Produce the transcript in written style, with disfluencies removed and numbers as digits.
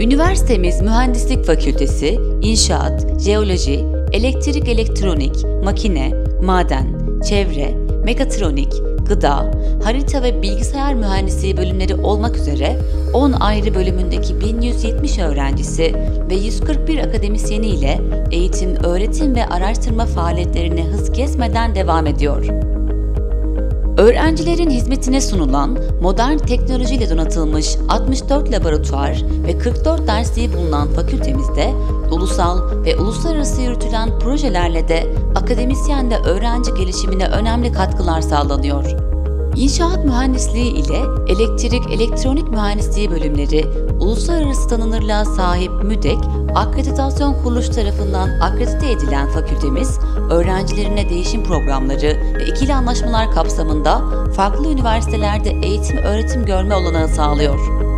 Üniversitemiz Mühendislik Fakültesi, İnşaat, Jeoloji, Elektrik Elektronik, Makine, Maden, Çevre, Mekatronik, Gıda, Harita ve Bilgisayar Mühendisliği bölümleri olmak üzere 10 ayrı bölümündeki 1170 öğrencisi ve 141 akademisyeni ile eğitim, öğretim ve araştırma faaliyetlerine hız kesmeden devam ediyor. Öğrencilerin hizmetine sunulan modern teknolojiyle donatılmış 64 laboratuvar ve 44 dersliği bulunan fakültemizde ulusal ve uluslararası yürütülen projelerle de akademisyen ve öğrenci gelişimine önemli katkılar sağlanıyor. İnşaat mühendisliği ile elektrik, elektronik mühendisliği bölümleri uluslararası tanınırlığa sahip MÜDEK, akreditasyon kuruluşu tarafından akredite edilen fakültemiz, öğrencilerine değişim programları ve ikili anlaşmalar kapsamında farklı üniversitelerde eğitim öğretim görme olanağı sağlıyor.